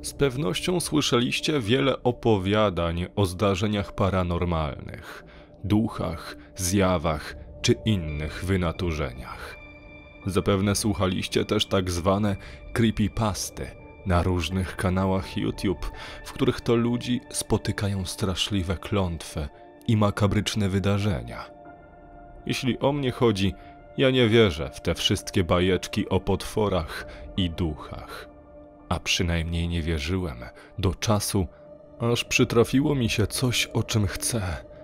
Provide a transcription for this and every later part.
Z pewnością słyszeliście wiele opowiadań o zdarzeniach paranormalnych, duchach, zjawach czy innych wynaturzeniach. Zapewne słuchaliście też tak zwane creepypasty na różnych kanałach YouTube, w których to ludzi spotykają straszliwe klątwy i makabryczne wydarzenia. Jeśli o mnie chodzi, ja nie wierzę w te wszystkie bajeczki o potworach i duchach. A przynajmniej nie wierzyłem do czasu, aż przytrafiło mi się coś, o czym chcę.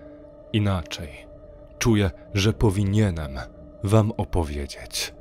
Inaczej, czuję, że powinienem wam opowiedzieć.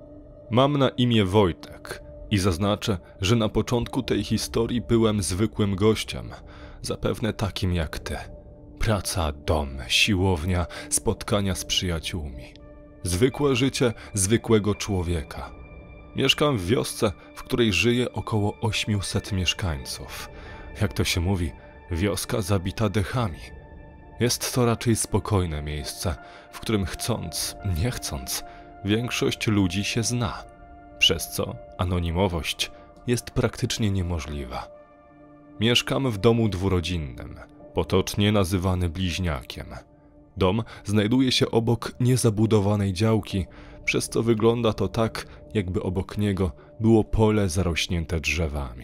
Mam na imię Wojtek i zaznaczę, że na początku tej historii byłem zwykłym gościem, zapewne takim jak ty. Praca, dom, siłownia, spotkania z przyjaciółmi. Zwykłe życie zwykłego człowieka. Mieszkam w wiosce, w której żyje około 800 mieszkańców. Jak to się mówi, wioska zabita dechami. Jest to raczej spokojne miejsce, w którym chcąc, nie chcąc, większość ludzi się zna, przez co anonimowość jest praktycznie niemożliwa. Mieszkam w domu dwurodzinnym, potocznie nazywany bliźniakiem. Dom znajduje się obok niezabudowanej działki, przez co wygląda to tak, jakby obok niego było pole zarośnięte drzewami.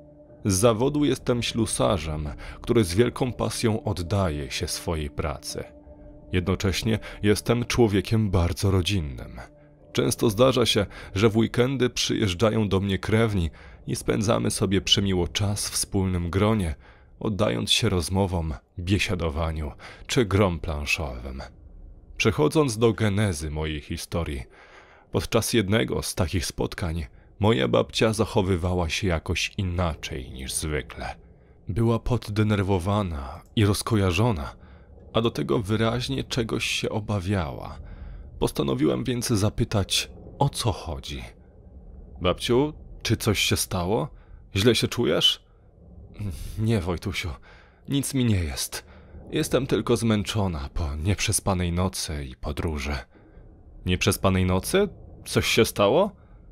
Z zawodu jestem ślusarzem, który z wielką pasją oddaje się swojej pracy. Jednocześnie jestem człowiekiem bardzo rodzinnym. Często zdarza się, że w weekendy przyjeżdżają do mnie krewni i spędzamy sobie przemiło czas w wspólnym gronie, oddając się rozmowom, biesiadowaniu czy grom planszowym. Przechodząc do genezy mojej historii, podczas jednego z takich spotkań moja babcia zachowywała się jakoś inaczej niż zwykle. Była poddenerwowana i rozkojarzona, a do tego wyraźnie czegoś się obawiała. Postanowiłem więc zapytać, o co chodzi. Babciu, czy coś się stało? Źle się czujesz? Nie, Wojtusiu, nic mi nie jest. Jestem tylko zmęczona po nieprzespanej nocy i podróży. Nieprzespanej nocy? Coś się stało?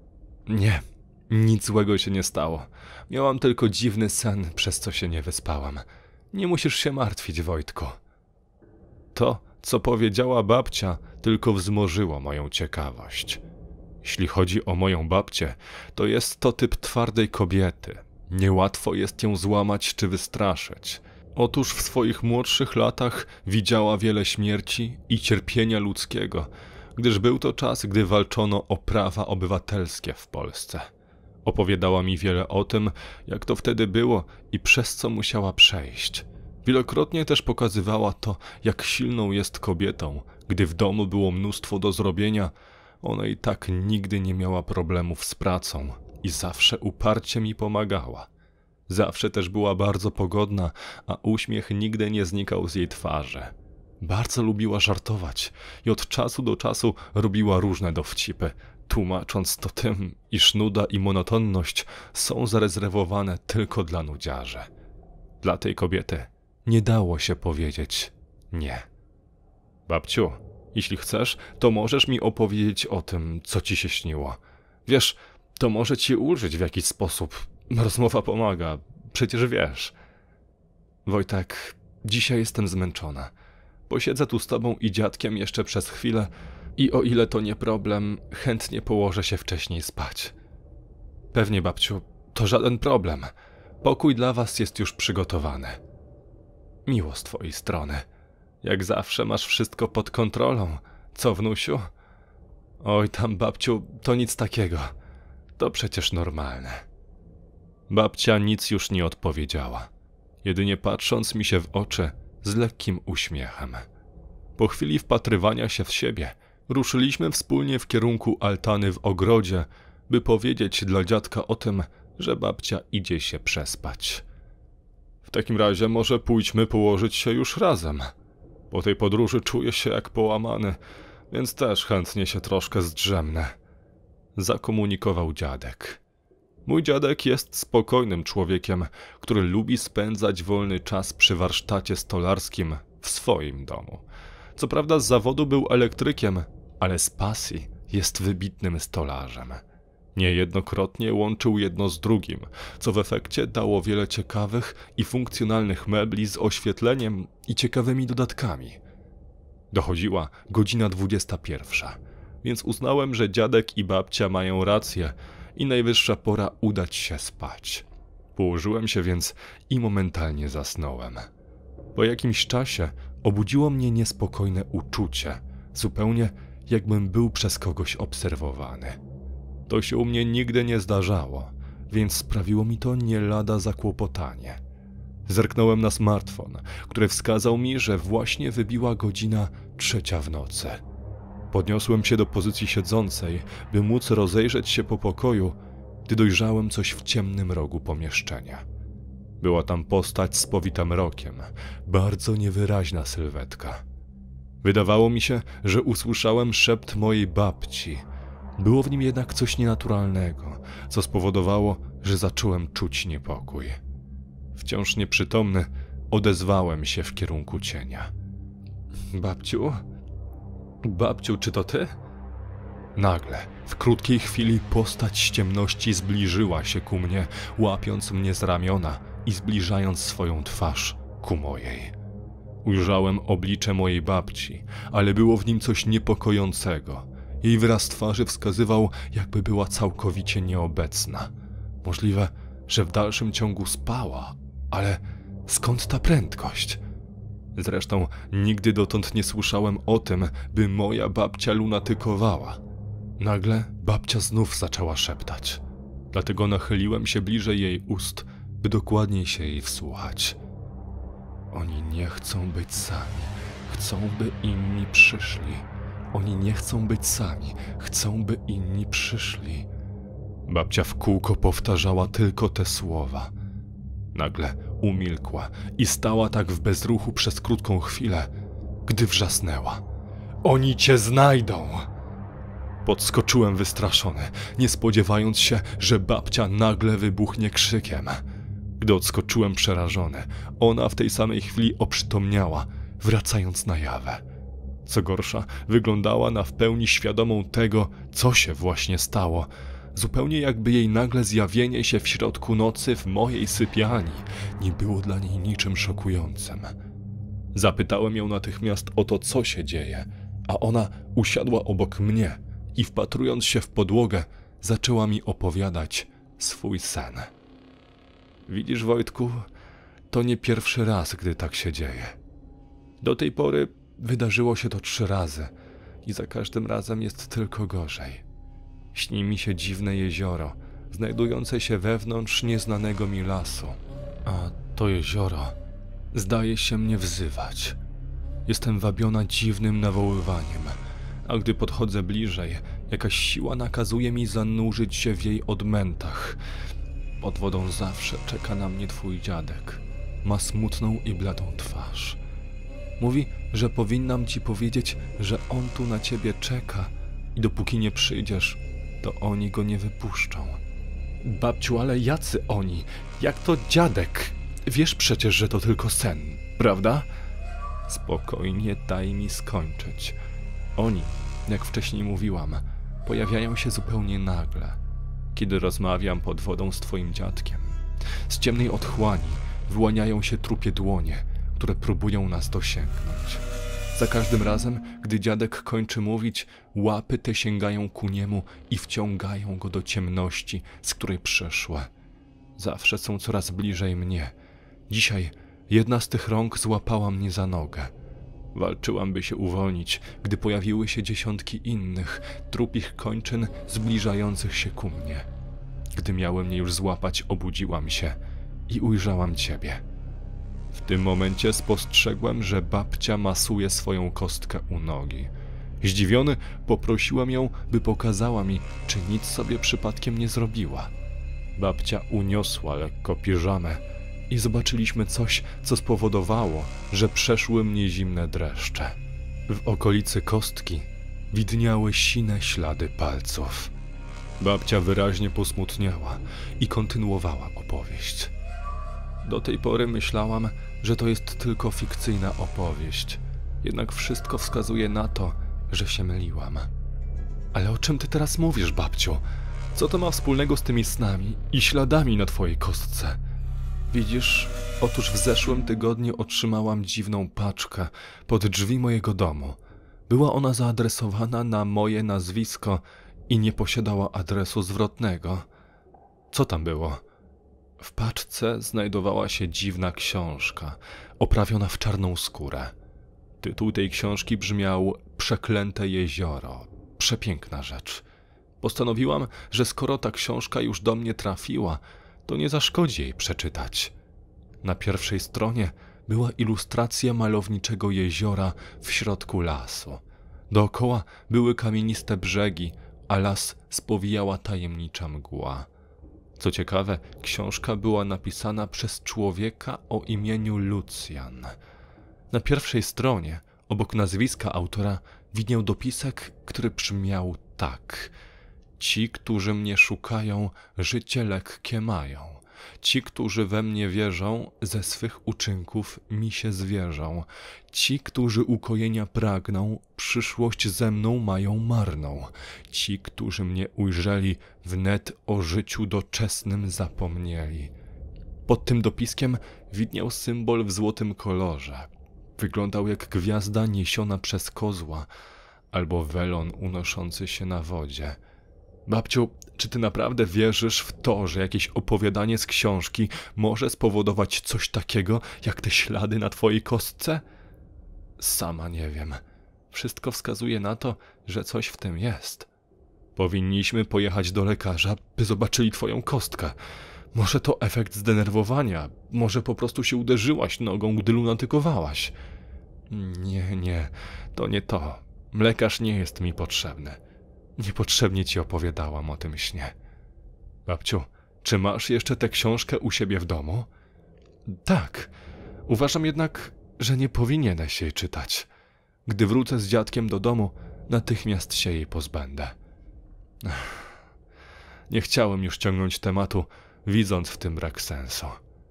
Nie, nic złego się nie stało. Miałam tylko dziwny sen, przez co się nie wyspałam. Nie musisz się martwić, Wojtku. To, co powiedziała babcia, tylko wzmożyło moją ciekawość. Jeśli chodzi o moją babcię, to jest to typ twardej kobiety. Niełatwo jest ją złamać czy wystraszyć. Otóż w swoich młodszych latach widziała wiele śmierci i cierpienia ludzkiego, gdyż był to czas, gdy walczono o prawa obywatelskie w Polsce. Opowiadała mi wiele o tym, jak to wtedy było i przez co musiała przejść. Wielokrotnie też pokazywała to, jak silną jest kobietą, gdy w domu było mnóstwo do zrobienia. Ona i tak nigdy nie miała problemów z pracą i zawsze uparcie mi pomagała. Zawsze też była bardzo pogodna, a uśmiech nigdy nie znikał z jej twarzy. Bardzo lubiła żartować i od czasu do czasu robiła różne dowcipy, tłumacząc to tym, iż nuda i monotonność są zarezerwowane tylko dla nudziarzy. Dla tej kobiety nie dało się powiedzieć nie. Babciu, jeśli chcesz, to możesz mi opowiedzieć o tym, co ci się śniło. Wiesz, to może ci ulżyć w jakiś sposób. Rozmowa pomaga, przecież wiesz. Wojtek, dzisiaj jestem zmęczona. Posiedzę tu z tobą i dziadkiem jeszcze przez chwilę i o ile to nie problem, chętnie położę się wcześniej spać. Pewnie, babciu, to żaden problem. Pokój dla was jest już przygotowany. Miło z twojej strony. Jak zawsze masz wszystko pod kontrolą. Co, wnusiu? Oj tam, babciu, to nic takiego. To przecież normalne. Babcia nic już nie odpowiedziała, jedynie patrząc mi się w oczy z lekkim uśmiechem. Po chwili wpatrywania się w siebie, ruszyliśmy wspólnie w kierunku altany w ogrodzie, by powiedzieć dla dziadka o tym, że babcia idzie się przespać. W takim razie może pójdźmy położyć się już razem. Po tej podróży czuję się jak połamany, więc też chętnie się troszkę zdrzemnę. Zakomunikował dziadek. Mój dziadek jest spokojnym człowiekiem, który lubi spędzać wolny czas przy warsztacie stolarskim w swoim domu. Co prawda z zawodu był elektrykiem, ale z pasji jest wybitnym stolarzem. Niejednokrotnie łączył jedno z drugim, co w efekcie dało wiele ciekawych i funkcjonalnych mebli z oświetleniem i ciekawymi dodatkami. Dochodziła godzina 21, więc uznałem, że dziadek i babcia mają rację i najwyższa pora udać się spać. Położyłem się więc i momentalnie zasnąłem. Po jakimś czasie obudziło mnie niespokojne uczucie, zupełnie jakbym był przez kogoś obserwowany. To się u mnie nigdy nie zdarzało, więc sprawiło mi to nie lada zakłopotanie. Zerknąłem na smartfon, który wskazał mi, że właśnie wybiła godzina 3 w nocy. Podniosłem się do pozycji siedzącej, by móc rozejrzeć się po pokoju, gdy dojrzałem coś w ciemnym rogu pomieszczenia. Była tam postać spowita mrokiem, bardzo niewyraźna sylwetka. Wydawało mi się, że usłyszałem szept mojej babci. Było w nim jednak coś nienaturalnego, co spowodowało, że zacząłem czuć niepokój. Wciąż nieprzytomny, odezwałem się w kierunku cienia. Babciu? Babciu, czy to ty? Nagle, w krótkiej chwili postać z ciemności zbliżyła się ku mnie, łapiąc mnie z ramiona i zbliżając swoją twarz ku mojej. Ujrzałem oblicze mojej babci, ale było w nim coś niepokojącego. Jej wyraz twarzy wskazywał, jakby była całkowicie nieobecna. Możliwe, że w dalszym ciągu spała, ale skąd ta prędkość? Zresztą nigdy dotąd nie słyszałem o tym, by moja babcia lunatykowała. Nagle babcia znów zaczęła szeptać. Dlatego nachyliłem się bliżej jej ust, by dokładniej się jej wsłuchać. Oni nie chcą być sami, chcą, by inni przyszli. Oni nie chcą być sami, chcą, by inni przyszli. Babcia w kółko powtarzała tylko te słowa. Nagle umilkła i stała tak w bezruchu przez krótką chwilę, gdy wrzasnęła. Oni cię znajdą! Podskoczyłem wystraszony, nie spodziewając się, że babcia nagle wybuchnie krzykiem. Gdy odskoczyłem przerażony, ona w tej samej chwili oprzytomniała, wracając na jawę. Co gorsza, wyglądała na w pełni świadomą tego, co się właśnie stało, zupełnie jakby jej nagle zjawienie się w środku nocy w mojej sypialni nie było dla niej niczym szokującym. Zapytałem ją natychmiast o to, co się dzieje, a ona usiadła obok mnie i wpatrując się w podłogę, zaczęła mi opowiadać swój sen. Widzisz, Wojtku, to nie pierwszy raz, gdy tak się dzieje. Do tej pory wydarzyło się to 3 razy i za każdym razem jest tylko gorzej. Śni mi się dziwne jezioro, znajdujące się wewnątrz nieznanego mi lasu. A to jezioro zdaje się mnie wzywać. Jestem wabiona dziwnym nawoływaniem, a gdy podchodzę bliżej, jakaś siła nakazuje mi zanurzyć się w jej odmętach. Pod wodą zawsze czeka na mnie twój dziadek. Ma smutną i bladą twarz. Mówi, że powinnam ci powiedzieć, że on tu na ciebie czeka i dopóki nie przyjdziesz, to oni go nie wypuszczą. Babciu, ale jacy oni? Jak to dziadek? Wiesz przecież, że to tylko sen, prawda? Spokojnie, daj mi skończyć. Oni, jak wcześniej mówiłam, pojawiają się zupełnie nagle, kiedy rozmawiam pod wodą z twoim dziadkiem. Z ciemnej otchłani wyłaniają się trupie dłonie, które próbują nas dosięgnąć. Za każdym razem, gdy dziadek kończy mówić, łapy te sięgają ku niemu i wciągają go do ciemności, z której przeszła. Zawsze są coraz bliżej mnie. Dzisiaj jedna z tych rąk złapała mnie za nogę. Walczyłam, by się uwolnić, gdy pojawiły się dziesiątki innych, trupich kończyn zbliżających się ku mnie. Gdy miały mnie już złapać, obudziłam się i ujrzałam ciebie. W tym momencie spostrzegłem, że babcia masuje swoją kostkę u nogi. Zdziwiony poprosiłem ją, by pokazała mi, czy nic sobie przypadkiem nie zrobiła. Babcia uniosła lekko piżamę i zobaczyliśmy coś, co spowodowało, że przeszły mnie zimne dreszcze. W okolicy kostki widniały sine ślady palców. Babcia wyraźnie posmutniała i kontynuowała opowieść. Do tej pory myślałam, że to jest tylko fikcyjna opowieść. Jednak wszystko wskazuje na to, że się myliłam. Ale o czym ty teraz mówisz, babciu? Co to ma wspólnego z tymi snami i śladami na twojej kostce? Widzisz, otóż w zeszłym tygodniu otrzymałam dziwną paczkę pod drzwi mojego domu. Była ona zaadresowana na moje nazwisko i nie posiadała adresu zwrotnego. Co tam było? W paczce znajdowała się dziwna książka, oprawiona w czarną skórę. Tytuł tej książki brzmiał Przeklęte jezioro. Przepiękna rzecz. Postanowiłam, że skoro ta książka już do mnie trafiła, to nie zaszkodzi jej przeczytać. Na pierwszej stronie była ilustracja malowniczego jeziora w środku lasu. Dookoła były kamieniste brzegi, a las spowijała tajemnicza mgła. Co ciekawe, książka była napisana przez człowieka o imieniu Lucjan. Na pierwszej stronie, obok nazwiska autora, widniał dopisek, który brzmiał tak: ci, którzy mnie szukają, życie lekkie mają. Ci, którzy we mnie wierzą, ze swych uczynków mi się zwierzą. Ci, którzy ukojenia pragną, przyszłość ze mną mają marną. Ci, którzy mnie ujrzeli, wnet o życiu doczesnym zapomnieli. Pod tym dopiskiem widniał symbol w złotym kolorze. Wyglądał jak gwiazda niesiona przez kozła, albo welon unoszący się na wodzie. Babciu, czy ty naprawdę wierzysz w to, że jakieś opowiadanie z książki może spowodować coś takiego, jak te ślady na twojej kostce? Sama nie wiem. Wszystko wskazuje na to, że coś w tym jest. Powinniśmy pojechać do lekarza, by zobaczyli twoją kostkę. Może to efekt zdenerwowania, może po prostu się uderzyłaś nogą, gdy lunatykowałaś. Nie, to nie to. Lekarz nie jest mi potrzebny. Niepotrzebnie ci opowiadałam o tym śnie. Babciu, czy masz jeszcze tę książkę u siebie w domu? Tak. Uważam jednak, że nie powinieneś jej czytać. Gdy wrócę z dziadkiem do domu, natychmiast się jej pozbędę. Nie chciałem już ciągnąć tematu, widząc w tym brak sensu.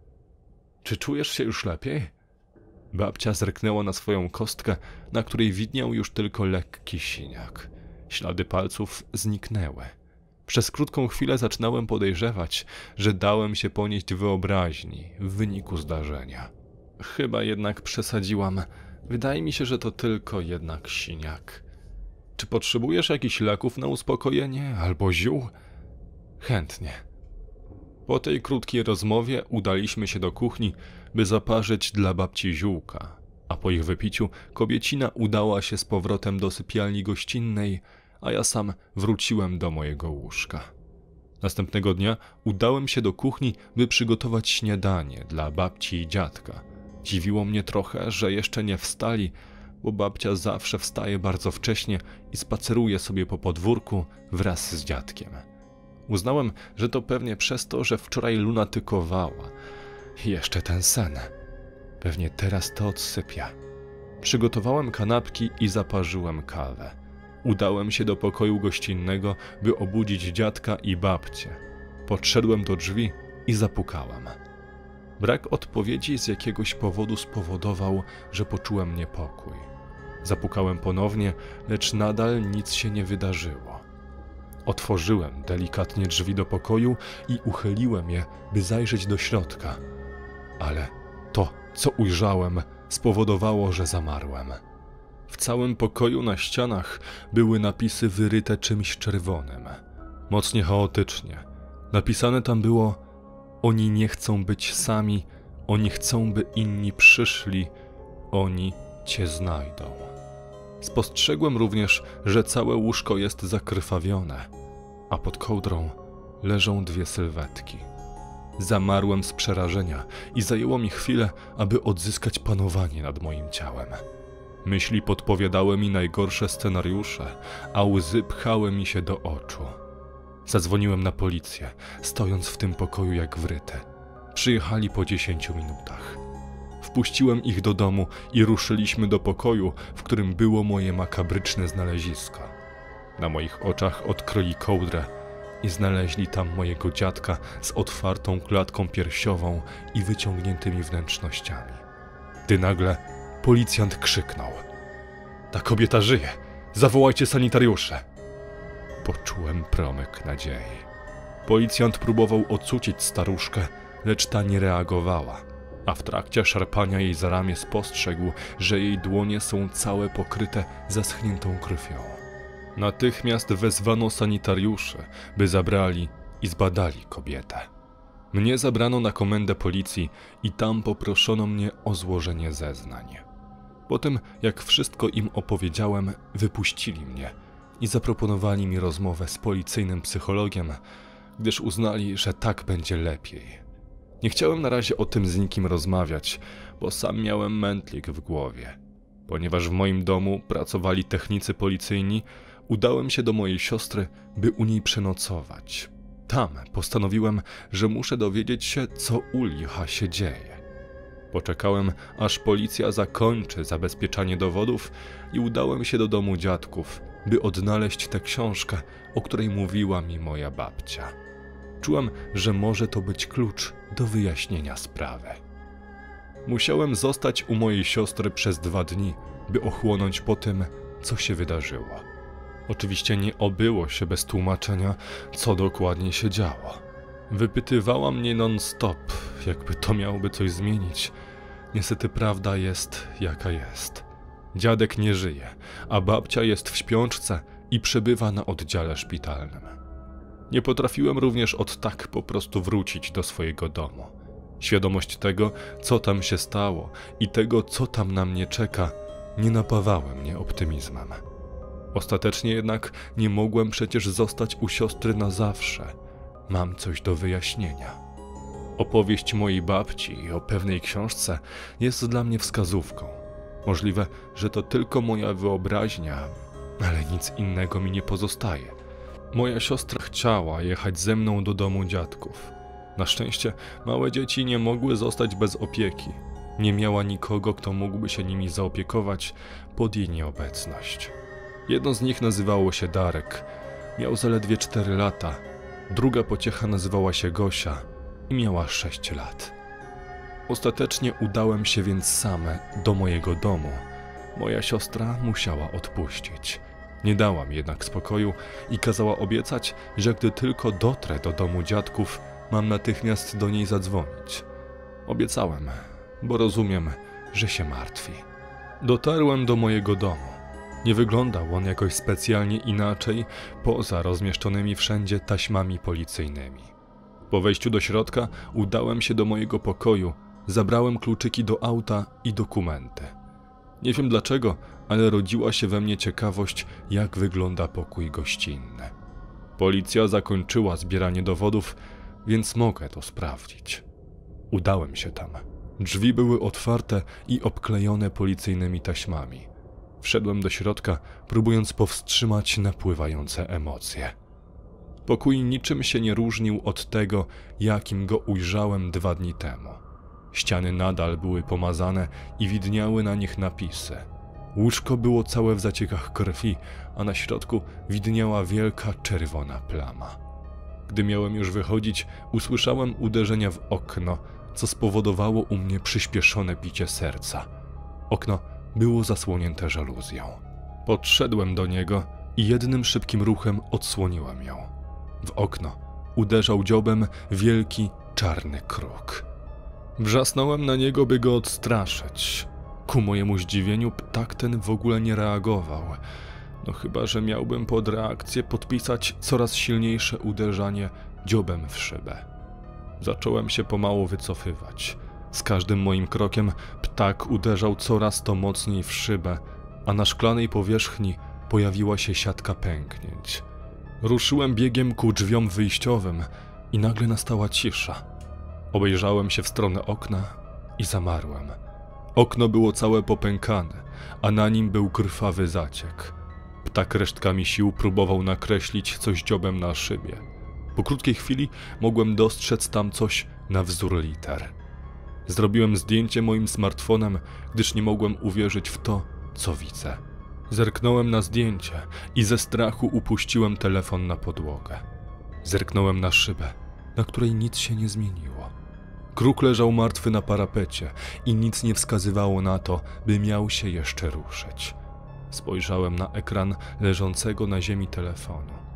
Czy czujesz się już lepiej? Babcia zerknęła na swoją kostkę, na której widniał już tylko lekki siniak. Ślady palców zniknęły. Przez krótką chwilę zaczynałem podejrzewać, że dałem się ponieść wyobraźni w wyniku zdarzenia. Chyba jednak przesadziłam. Wydaje mi się, że to tylko jednak siniak. Czy potrzebujesz jakichś leków na uspokojenie albo ziół? Chętnie. Po tej krótkiej rozmowie udaliśmy się do kuchni, by zaparzyć dla babci ziółka, a po ich wypiciu kobiecina udała się z powrotem do sypialni gościnnej, a ja sam wróciłem do mojego łóżka. Następnego dnia udałem się do kuchni, by przygotować śniadanie dla babci i dziadka. Dziwiło mnie trochę, że jeszcze nie wstali, bo babcia zawsze wstaje bardzo wcześnie i spaceruje sobie po podwórku wraz z dziadkiem. Uznałem, że to pewnie przez to, że wczoraj lunatykowała. I jeszcze ten sen. Pewnie teraz to odsypia. Przygotowałem kanapki i zaparzyłem kawę. Udałem się do pokoju gościnnego, by obudzić dziadka i babcię. Podszedłem do drzwi i zapukałem. Brak odpowiedzi z jakiegoś powodu spowodował, że poczułem niepokój. Zapukałem ponownie, lecz nadal nic się nie wydarzyło. Otworzyłem delikatnie drzwi do pokoju i uchyliłem je, by zajrzeć do środka. Ale to, co ujrzałem, spowodowało, że zamarłem. W całym pokoju na ścianach były napisy wyryte czymś czerwonym. Mocnie chaotycznie. Napisane tam było: oni nie chcą być sami, oni chcą, by inni przyszli, oni cię znajdą. Spostrzegłem również, że całe łóżko jest zakrwawione, a pod kołdrą leżą dwie sylwetki. Zamarłem z przerażenia i zajęło mi chwilę, aby odzyskać panowanie nad moim ciałem. Myśli podpowiadały mi najgorsze scenariusze, a łzy pchały mi się do oczu. Zadzwoniłem na policję, stojąc w tym pokoju jak wryty. Przyjechali po 10 minutach. Wpuściłem ich do domu i ruszyliśmy do pokoju, w którym było moje makabryczne znalezisko. Na moich oczach odkryli kołdrę i znaleźli tam mojego dziadka z otwartą klatką piersiową i wyciągniętymi wnętrznościami. Gdy nagle policjant krzyknął: ta kobieta żyje! Zawołajcie sanitariusze! Poczułem promyk nadziei. Policjant próbował ocucić staruszkę, lecz ta nie reagowała, a w trakcie szarpania jej za ramię spostrzegł, że jej dłonie są całe pokryte zaschniętą krwią. Natychmiast wezwano sanitariuszy, by zabrali i zbadali kobietę. Mnie zabrano na komendę policji i tam poproszono mnie o złożenie zeznań. Po tym, jak wszystko im opowiedziałem, wypuścili mnie i zaproponowali mi rozmowę z policyjnym psychologiem, gdyż uznali, że tak będzie lepiej. Nie chciałem na razie o tym z nikim rozmawiać, bo sam miałem mętlik w głowie. Ponieważ w moim domu pracowali technicy policyjni, udałem się do mojej siostry, by u niej przenocować. Tam postanowiłem, że muszę dowiedzieć się, co u licha się dzieje. Poczekałem, aż policja zakończy zabezpieczanie dowodów i udałem się do domu dziadków, by odnaleźć tę książkę, o której mówiła mi moja babcia. Czułem, że może to być klucz do wyjaśnienia sprawy. Musiałem zostać u mojej siostry przez 2 dni, by ochłonąć po tym, co się wydarzyło. Oczywiście nie obyło się bez tłumaczenia, co dokładnie się działo. Wypytywała mnie non-stop, jakby to miałoby coś zmienić. Niestety prawda jest, jaka jest. Dziadek nie żyje, a babcia jest w śpiączce i przebywa na oddziale szpitalnym. Nie potrafiłem również od tak po prostu wrócić do swojego domu. Świadomość tego, co tam się stało i tego, co tam na mnie czeka, nie napawały mnie optymizmem. Ostatecznie jednak nie mogłem przecież zostać u siostry na zawsze. Mam coś do wyjaśnienia. Opowieść mojej babci o pewnej książce jest dla mnie wskazówką. Możliwe, że to tylko moja wyobraźnia, ale nic innego mi nie pozostaje. Moja siostra chciała jechać ze mną do domu dziadków. Na szczęście małe dzieci nie mogły zostać bez opieki. Nie miała nikogo, kto mógłby się nimi zaopiekować pod jej nieobecność. Jedno z nich nazywało się Darek. Miał zaledwie 4 lata. Druga pociecha nazywała się Gosia i miała 6 lat. Ostatecznie udałem się więc sam do mojego domu. Moja siostra musiała odpuścić. Nie dała mi jednak spokoju i kazała obiecać, że gdy tylko dotrę do domu dziadków, mam natychmiast do niej zadzwonić. Obiecałem, bo rozumiem, że się martwi. Dotarłem do mojego domu. Nie wyglądał on jakoś specjalnie inaczej, poza rozmieszczonymi wszędzie taśmami policyjnymi. Po wejściu do środka udałem się do mojego pokoju, zabrałem kluczyki do auta i dokumenty. Nie wiem dlaczego, ale rodziła się we mnie ciekawość, jak wygląda pokój gościnny. Policja zakończyła zbieranie dowodów, więc mogę to sprawdzić. Udałem się tam. Drzwi były otwarte i obklejone policyjnymi taśmami. Wszedłem do środka, próbując powstrzymać napływające emocje. Pokój niczym się nie różnił od tego, jakim go ujrzałem 2 dni temu. Ściany nadal były pomazane i widniały na nich napisy. Łóżko było całe w zaciekach krwi, a na środku widniała wielka czerwona plama. Gdy miałem już wychodzić, usłyszałem uderzenia w okno, co spowodowało u mnie przyspieszone bicie serca. Okno było zasłonięte żaluzją. Podszedłem do niego i jednym szybkim ruchem odsłoniłem ją. W okno uderzał dziobem wielki, czarny kruk. Wrzasnąłem na niego, by go odstraszyć. Ku mojemu zdziwieniu ptak ten w ogóle nie reagował. No chyba, że miałbym pod reakcję podpisać coraz silniejsze uderzanie dziobem w szybę. Zacząłem się pomału wycofywać. Z każdym moim krokiem ptak uderzał coraz to mocniej w szybę, a na szklanej powierzchni pojawiła się siatka pęknięć. Ruszyłem biegiem ku drzwiom wyjściowym i nagle nastała cisza. Obejrzałem się w stronę okna i zamarłem. Okno było całe popękane, a na nim był krwawy zaciek. Ptak resztkami sił próbował nakreślić coś dziobem na szybie. Po krótkiej chwili mogłem dostrzec tam coś na wzór liter. Zrobiłem zdjęcie moim smartfonem, gdyż nie mogłem uwierzyć w to, co widzę. Zerknąłem na zdjęcie i ze strachu upuściłem telefon na podłogę. Zerknąłem na szybę, na której nic się nie zmieniło. Kruk leżał martwy na parapecie i nic nie wskazywało na to, by miał się jeszcze ruszyć. Spojrzałem na ekran leżącego na ziemi telefonu.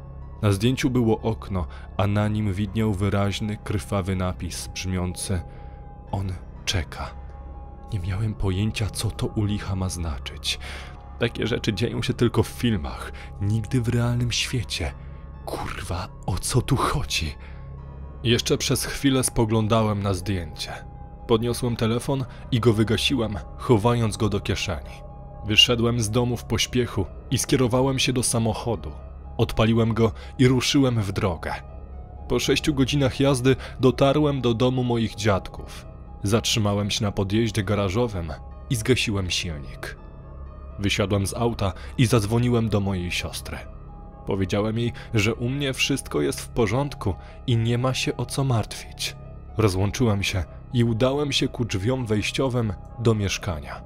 Na zdjęciu było okno, a na nim widniał wyraźny, krwawy napis brzmiący: on czeka. Nie miałem pojęcia, co to u licha ma znaczyć. Takie rzeczy dzieją się tylko w filmach, nigdy w realnym świecie. Kurwa, o co tu chodzi? Jeszcze przez chwilę spoglądałem na zdjęcie. Podniosłem telefon i go wygasiłem, chowając go do kieszeni. Wyszedłem z domu w pośpiechu i skierowałem się do samochodu. Odpaliłem go i ruszyłem w drogę. Po 6 godzinach jazdy dotarłem do domu moich dziadków. Zatrzymałem się na podjeździe garażowym i zgasiłem silnik. Wysiadłem z auta i zadzwoniłem do mojej siostry. Powiedziałem jej, że u mnie wszystko jest w porządku i nie ma się o co martwić. Rozłączyłem się i udałem się ku drzwiom wejściowym do mieszkania.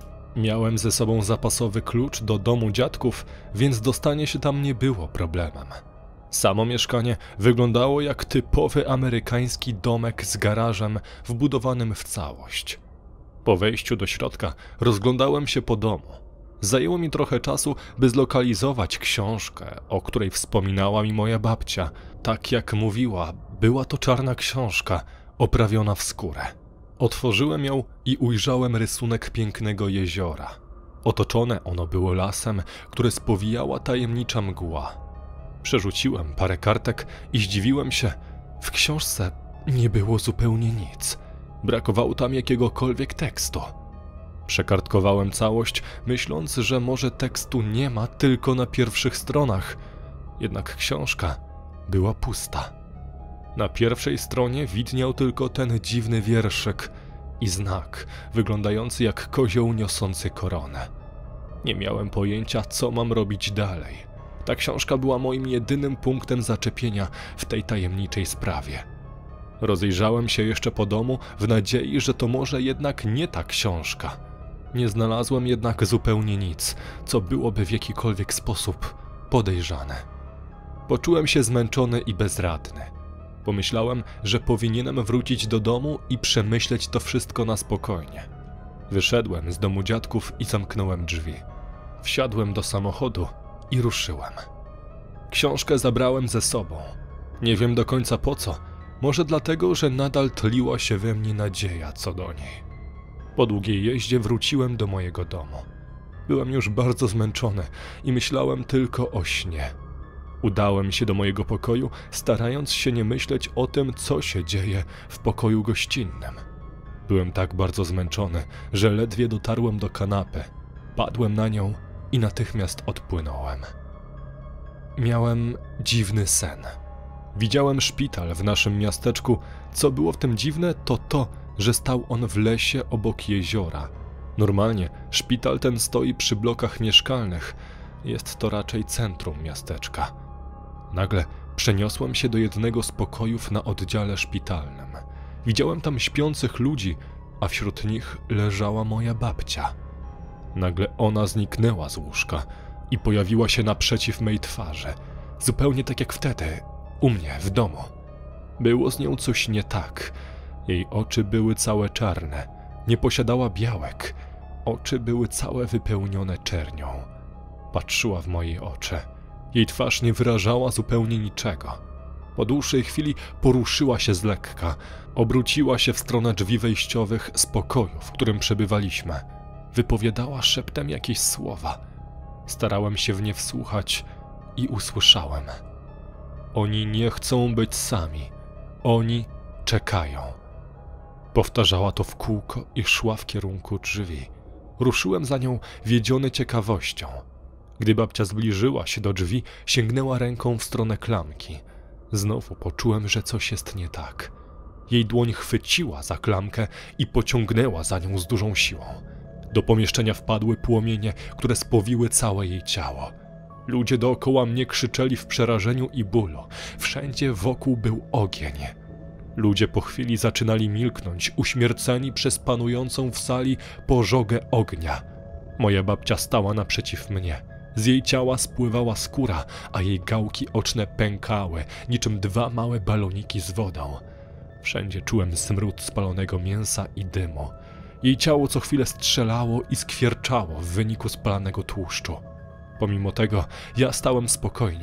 Miałem ze sobą zapasowy klucz do domu dziadków, więc dostanie się tam nie było problemem. Samo mieszkanie wyglądało jak typowy amerykański domek z garażem wbudowanym w całość. Po wejściu do środka rozglądałem się po domu. Zajęło mi trochę czasu, by zlokalizować książkę, o której wspominała mi moja babcia. Tak jak mówiła, była to czarna książka, oprawiona w skórę. Otworzyłem ją i ujrzałem rysunek pięknego jeziora. Otoczone ono było lasem, które spowijała tajemnicza mgła. Przerzuciłem parę kartek i zdziwiłem się. W książce nie było zupełnie nic. Brakowało tam jakiegokolwiek tekstu. Przekartkowałem całość, myśląc, że może tekstu nie ma tylko na pierwszych stronach. Jednak książka była pusta. Na pierwszej stronie widniał tylko ten dziwny wierszyk i znak, wyglądający jak kozioł niosący koronę. Nie miałem pojęcia, co mam robić dalej. Ta książka była moim jedynym punktem zaczepienia w tej tajemniczej sprawie. Rozejrzałem się jeszcze po domu w nadziei, że to może jednak nie ta książka. Nie znalazłem jednak zupełnie nic, co byłoby w jakikolwiek sposób podejrzane. Poczułem się zmęczony i bezradny. Pomyślałem, że powinienem wrócić do domu i przemyśleć to wszystko na spokojnie. Wyszedłem z domu dziadków i zamknąłem drzwi. Wsiadłem do samochodu i ruszyłem. Książkę zabrałem ze sobą. Nie wiem do końca po co. Może dlatego, że nadal tliła się we mnie nadzieja co do niej. Po długiej jeździe wróciłem do mojego domu. Byłem już bardzo zmęczony i myślałem tylko o śnie. Udałem się do mojego pokoju, starając się nie myśleć o tym, co się dzieje w pokoju gościnnym. Byłem tak bardzo zmęczony, że ledwie dotarłem do kanapy. Padłem na nią i natychmiast odpłynąłem. Miałem dziwny sen. Widziałem szpital w naszym miasteczku. Co było w tym dziwne, to, że stał on w lesie obok jeziora. Normalnie szpital ten stoi przy blokach mieszkalnych. Jest to raczej centrum miasteczka. Nagle przeniosłem się do jednego z pokojów na oddziale szpitalnym. Widziałem tam śpiących ludzi, a wśród nich leżała moja babcia. Nagle ona zniknęła z łóżka i pojawiła się naprzeciw mej twarzy. Zupełnie tak jak wtedy, u mnie w domu. Było z nią coś nie tak. Jej oczy były całe czarne. Nie posiadała białek. Oczy były całe wypełnione czernią. Patrzyła w moje oczy. Jej twarz nie wyrażała zupełnie niczego. Po dłuższej chwili poruszyła się z lekka. Obróciła się w stronę drzwi wejściowych z pokoju, w którym przebywaliśmy. Wypowiadała szeptem jakieś słowa. Starałem się w nie wsłuchać i usłyszałem. Oni nie chcą być sami. Oni czekają. Powtarzała to w kółko i szła w kierunku drzwi. Ruszyłem za nią wiedziony ciekawością. Gdy babcia zbliżyła się do drzwi, sięgnęła ręką w stronę klamki. Znowu poczułem, że coś jest nie tak. Jej dłoń chwyciła za klamkę i pociągnęła za nią z dużą siłą. Do pomieszczenia wpadły płomienie, które spowiły całe jej ciało. Ludzie dookoła mnie krzyczeli w przerażeniu i bólu. Wszędzie wokół był ogień. Ludzie po chwili zaczynali milknąć, uśmierceni przez panującą w sali pożogę ognia. Moja babcia stała naprzeciw mnie. Z jej ciała spływała skóra, a jej gałki oczne pękały, niczym 2 małe baloniki z wodą. Wszędzie czułem smród spalonego mięsa i dymu. Jej ciało co chwilę strzelało i skwierczało w wyniku spalanego tłuszczu. Pomimo tego ja stałem spokojnie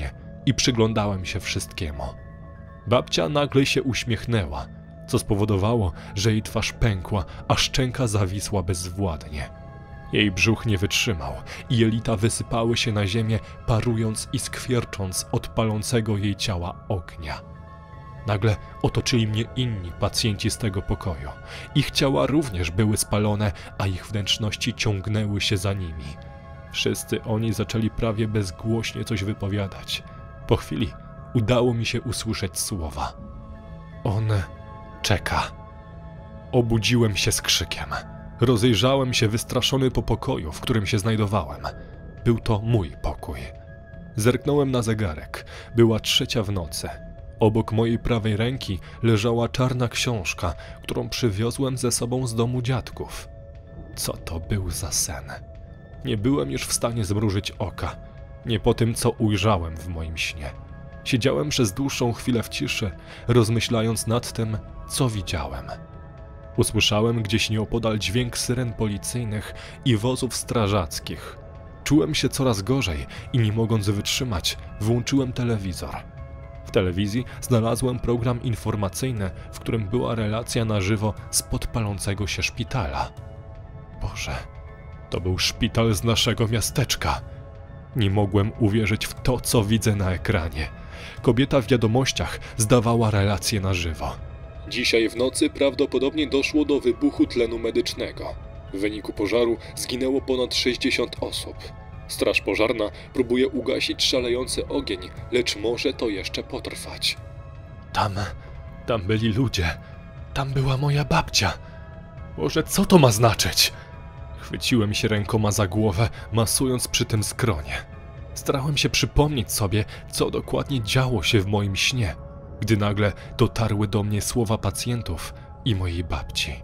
i przyglądałem się wszystkiemu. Babcia nagle się uśmiechnęła, co spowodowało, że jej twarz pękła, a szczęka zawisła bezwładnie. Jej brzuch nie wytrzymał i jelita wysypały się na ziemię, parując i skwiercząc od palącego jej ciała ognia. Nagle otoczyli mnie inni pacjenci z tego pokoju. Ich ciała również były spalone, a ich wnętrzności ciągnęły się za nimi. Wszyscy oni zaczęli prawie bezgłośnie coś wypowiadać. Po chwili udało mi się usłyszeć słowa. On czeka. Obudziłem się z krzykiem. Rozejrzałem się wystraszony po pokoju, w którym się znajdowałem. Był to mój pokój. Zerknąłem na zegarek. Była 3:00 w nocy. Obok mojej prawej ręki leżała czarna książka, którą przywiozłem ze sobą z domu dziadków. Co to był za sen? Nie byłem już w stanie zmrużyć oka. Nie po tym, co ujrzałem w moim śnie. Siedziałem przez dłuższą chwilę w ciszy, rozmyślając nad tym, co widziałem. Usłyszałem gdzieś nieopodal dźwięk syren policyjnych i wozów strażackich. Czułem się coraz gorzej i nie mogąc wytrzymać, włączyłem telewizor. W telewizji znalazłem program informacyjny, w którym była relacja na żywo z podpalącego się szpitala. Boże, to był szpital z naszego miasteczka. Nie mogłem uwierzyć w to, co widzę na ekranie. Kobieta w wiadomościach zdawała relację na żywo. Dzisiaj w nocy prawdopodobnie doszło do wybuchu tlenu medycznego. W wyniku pożaru zginęło ponad 60 osób. Straż pożarna próbuje ugasić szalejący ogień, lecz może to jeszcze potrwać. Tam byli ludzie. Tam była moja babcia. Boże, co to ma znaczyć? Chwyciłem się rękoma za głowę, masując przy tym skronie. Starałem się przypomnieć sobie, co dokładnie działo się w moim śnie, gdy nagle dotarły do mnie słowa pacjentów i mojej babci.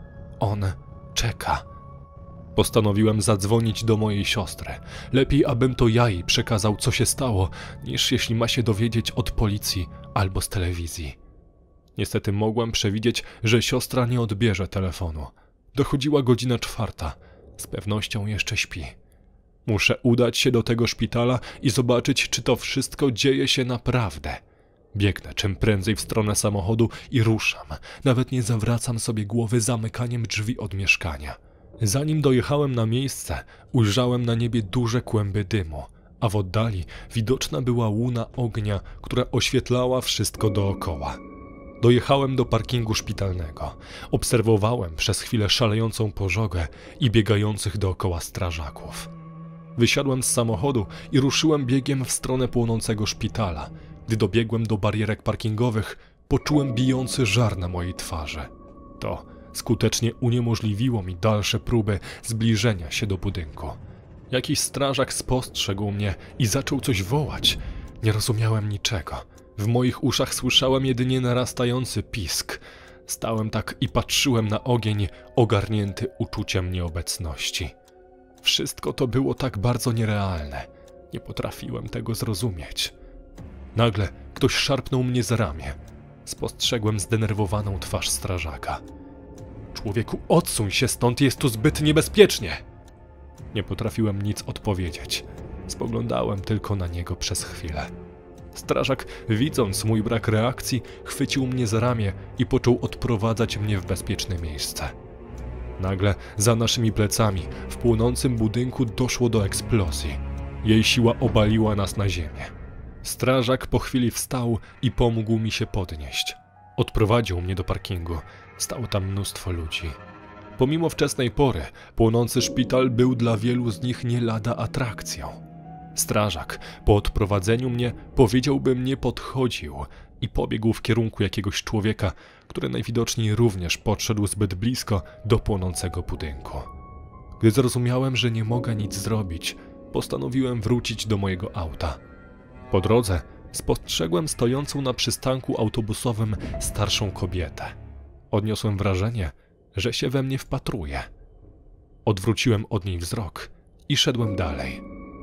On czeka. Postanowiłem zadzwonić do mojej siostry. Lepiej, abym to ja jej przekazał, co się stało, niż jeśli ma się dowiedzieć od policji albo z telewizji. Niestety mogłem przewidzieć, że siostra nie odbierze telefonu. Dochodziła 4:00. Z pewnością jeszcze śpi. Muszę udać się do tego szpitala i zobaczyć, czy to wszystko dzieje się naprawdę. Biegnę czym prędzej w stronę samochodu i ruszam. Nawet nie zawracam sobie głowy zamykaniem drzwi od mieszkania. Zanim dojechałem na miejsce, ujrzałem na niebie duże kłęby dymu, a w oddali widoczna była łuna ognia, która oświetlała wszystko dookoła. Dojechałem do parkingu szpitalnego. Obserwowałem przez chwilę szalejącą pożogę i biegających dookoła strażaków. Wysiadłem z samochodu i ruszyłem biegiem w stronę płonącego szpitala. Gdy dobiegłem do barierek parkingowych, poczułem bijący żar na mojej twarzy. To skutecznie uniemożliwiło mi dalsze próby zbliżenia się do budynku. Jakiś strażak spostrzegł mnie i zaczął coś wołać. Nie rozumiałem niczego. W moich uszach słyszałem jedynie narastający pisk. Stałem tak i patrzyłem na ogień, ogarnięty uczuciem nieobecności. Wszystko to było tak bardzo nierealne. Nie potrafiłem tego zrozumieć. Nagle ktoś szarpnął mnie za ramię. Spostrzegłem zdenerwowaną twarz strażaka. Człowieku, odsuń się stąd, jest tu zbyt niebezpiecznie! Nie potrafiłem nic odpowiedzieć. Spoglądałem tylko na niego przez chwilę. Strażak, widząc mój brak reakcji, chwycił mnie za ramię i począł odprowadzać mnie w bezpieczne miejsce. Nagle za naszymi plecami w płonącym budynku doszło do eksplozji. Jej siła obaliła nas na ziemię. Strażak po chwili wstał i pomógł mi się podnieść. Odprowadził mnie do parkingu. Stało tam mnóstwo ludzi. Pomimo wczesnej pory, płonący szpital był dla wielu z nich nie lada atrakcją. Strażak po odprowadzeniu mnie powiedział, bym nie podchodził i pobiegł w kierunku jakiegoś człowieka, który najwidoczniej również podszedł zbyt blisko do płonącego budynku. Gdy zrozumiałem, że nie mogę nic zrobić, postanowiłem wrócić do mojego auta. Po drodze spostrzegłem stojącą na przystanku autobusowym starszą kobietę. Odniosłem wrażenie, że się we mnie wpatruje. Odwróciłem od niej wzrok i szedłem dalej.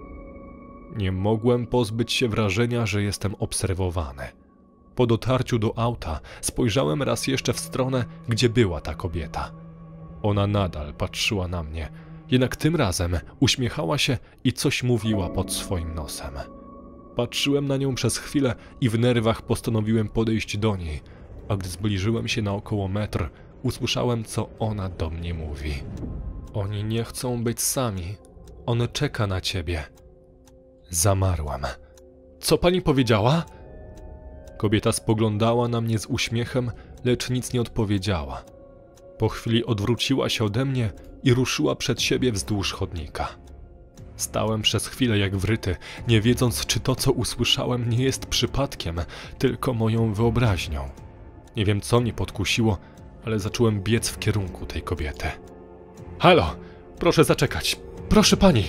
Nie mogłem pozbyć się wrażenia, że jestem obserwowany. Po dotarciu do auta spojrzałem raz jeszcze w stronę, gdzie była ta kobieta. Ona nadal patrzyła na mnie, jednak tym razem uśmiechała się i coś mówiła pod swoim nosem. Patrzyłem na nią przez chwilę i w nerwach postanowiłem podejść do niej, a gdy zbliżyłem się na około metr, usłyszałem, co ona do mnie mówi. Oni nie chcą być sami. On czeka na ciebie. Zamarłem. Co pani powiedziała? Kobieta spoglądała na mnie z uśmiechem, lecz nic nie odpowiedziała. Po chwili odwróciła się ode mnie i ruszyła przed siebie wzdłuż chodnika. Stałem przez chwilę jak wryty, nie wiedząc, czy to, co usłyszałem, nie jest przypadkiem, tylko moją wyobraźnią. Nie wiem, co mnie podkusiło, ale zacząłem biec w kierunku tej kobiety. Halo, proszę zaczekać, proszę pani!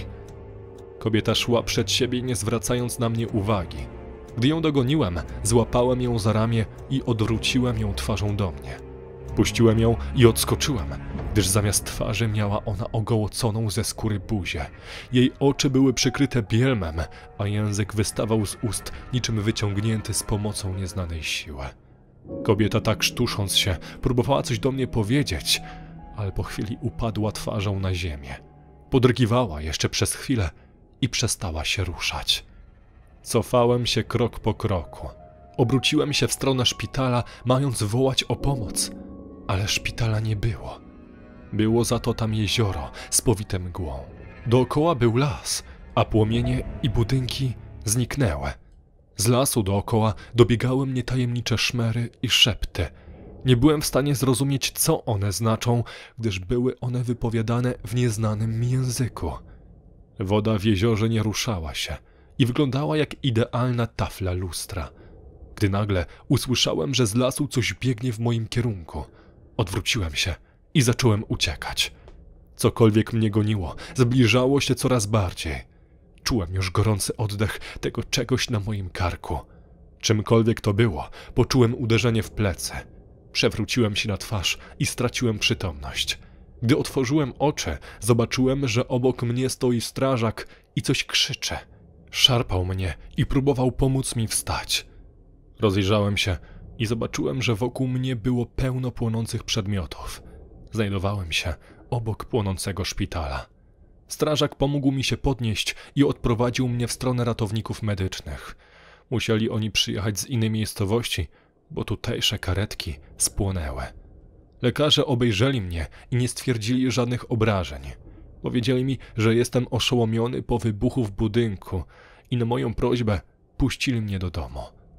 Kobieta szła przed siebie, nie zwracając na mnie uwagi. Gdy ją dogoniłem, złapałem ją za ramię i odwróciłem ją twarzą do mnie. Puściłem ją i odskoczyłem, gdyż zamiast twarzy miała ona ogołoconą ze skóry buzię. Jej oczy były przykryte bielmem, a język wystawał z ust niczym wyciągnięty z pomocą nieznanej siły. Kobieta tak sztusząc się próbowała coś do mnie powiedzieć, ale po chwili upadła twarzą na ziemię. Podrygiwała jeszcze przez chwilę i przestała się ruszać. Cofałem się krok po kroku. Obróciłem się w stronę szpitala, mając wołać o pomoc, ale szpitala nie było. Było za to tam jezioro spowite mgłą. Dookoła był las, a płomienie i budynki zniknęły. Z lasu dookoła dobiegały mnie tajemnicze szmery i szepty. Nie byłem w stanie zrozumieć, co one znaczą, gdyż były one wypowiadane w nieznanym mi języku. Woda w jeziorze nie ruszała się i wyglądała jak idealna tafla lustra. Gdy nagle usłyszałem, że z lasu coś biegnie w moim kierunku. Odwróciłem się i zacząłem uciekać. Cokolwiek mnie goniło, zbliżało się coraz bardziej. Czułem już gorący oddech tego czegoś na moim karku. Czymkolwiek to było, poczułem uderzenie w plecy. Przewróciłem się na twarz i straciłem przytomność. Gdy otworzyłem oczy, zobaczyłem, że obok mnie stoi strażak i coś krzyczy. Szarpał mnie i próbował pomóc mi wstać. Rozejrzałem się i zobaczyłem, że wokół mnie było pełno płonących przedmiotów. Znajdowałem się obok płonącego szpitala. Strażak pomógł mi się podnieść i odprowadził mnie w stronę ratowników medycznych. Musieli oni przyjechać z innej miejscowości, bo tutejsze karetki spłonęły. Lekarze obejrzeli mnie i nie stwierdzili żadnych obrażeń. Powiedzieli mi, że jestem oszołomiony po wybuchu w budynku i na moją prośbę puścili mnie do domu.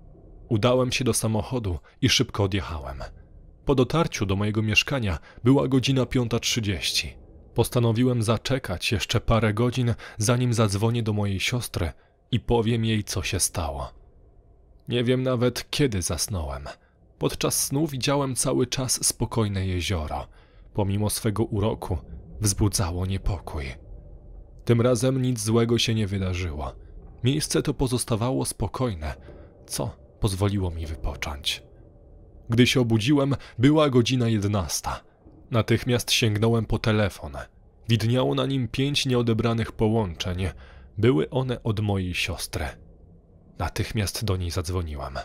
Udałem się do samochodu i szybko odjechałem. Po dotarciu do mojego mieszkania była godzina 5:30. Postanowiłem zaczekać jeszcze parę godzin, zanim zadzwonię do mojej siostry i powiem jej, co się stało. Nie wiem nawet, kiedy zasnąłem. Podczas snu widziałem cały czas spokojne jezioro. Pomimo swego uroku wzbudzało niepokój. Tym razem nic złego się nie wydarzyło. Miejsce to pozostawało spokojne, co pozwoliło mi wypocząć. Gdy się obudziłem, była godzina 11. Natychmiast sięgnąłem po telefon. Widniało na nim 5 nieodebranych połączeń. Były one od mojej siostry. Natychmiast do niej zadzwoniłem.